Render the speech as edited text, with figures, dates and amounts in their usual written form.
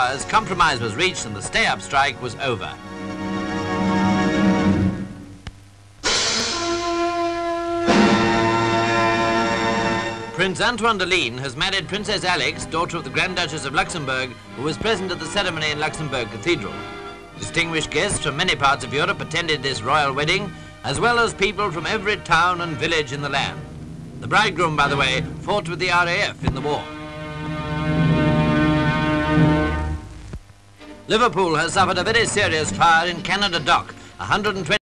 As compromise was reached and the stay-up strike was over. Prince Antoine de Ligne has married Princess Alix, daughter of the Grand Duchess of Luxembourg, who was present at the ceremony in Luxembourg Cathedral. Distinguished guests from many parts of Europe attended this royal wedding, as well as people from every town and village in the land. The bridegroom, by the way, fought with the RAF in the war. Liverpool has suffered a very serious fire in Canada Dock. 120